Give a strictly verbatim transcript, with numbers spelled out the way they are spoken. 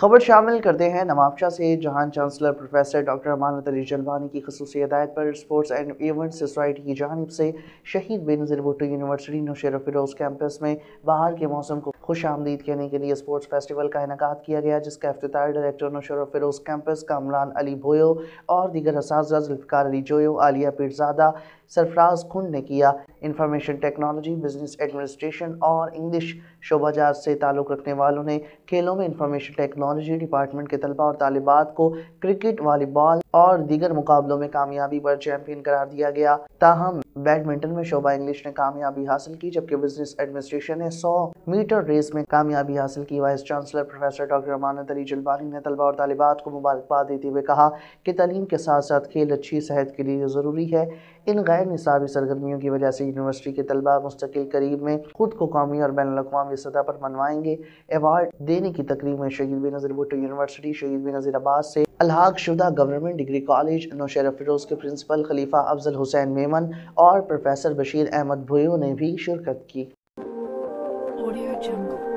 खबर शामिल करते हैं नवाबशाह से, जहां chancellor professor doctor Amanat Ali Jalwani की खसूसी हिदायत पर स्पोर्ट्स एंड इवेंट सोसाइटी की जानिब से शहीद बेनज़ीर भुट्टो यूनिवर्सिटी नौशेरा फिरोज़ कैंपस में बाहर के मौसम को खुश आमदीद कहने के लिए स्पोर्ट्स फेस्टिवल का इनेकाद किया गया, जिसका इफ्तिताह डायरेक्टर नौशेरा फिरोज़ कैंपस कामरान अली भोयो और दीगर असातिज़ा जुल्फ़िकार अली जोयो, आलिया पीरज़ादा, सरफराज खुंड ने किया। इंफॉर्मेशन टेक्नोलॉजी, बिजनेस एडमिनिस्ट्रेशन और इंग्लिश शोबाजात से ताल्लुक़ रखने वालों ने खेलों में इंफॉर्मेशन टेक्नोलॉजी डिपार्टमेंट के तलबा और तालिबात को क्रिकेट, वॉलीबॉल और दीगर मुकाबलों में कामयाबी पर चैंपियन करार दिया गया। ताहम बैडमिंटन में शोभा इंग्लिश ने कामयाबी हासिल की, जबकि बिजनेस एडमिनिस्ट्रेशन ने सौ मीटर रेस में कामयाबी हासिल की। Vice chancellor professor doctor Amanat Ali Jalwani ने तलबा और तालिबात को मुबारकबाद देते हुए कहा कि तालीम के साथ साथ खेल अच्छी सेहत के लिए ज़रूरी है। इन गैर निसाबी सरगर्मियों की वजह से यूनिवर्सिटी के तलबा मुस्तकिल करीब में खुद को कौमी और बैनुल अक़वामी सतह पर मनवाएंगे। अवार्ड देने की तकरीब में शहीद बेनज़ीर भुट्टो यूनिवर्सिटी, शहीद बेनज़ीर अब्बास से अलहाक शुदा government degree college Naushahro Feroze के प्रिंसिपल खलीफा अफजल हुसैन मेमन और प्रोफेसर बशीर अहमद भुइयों ने भी शिरकत की।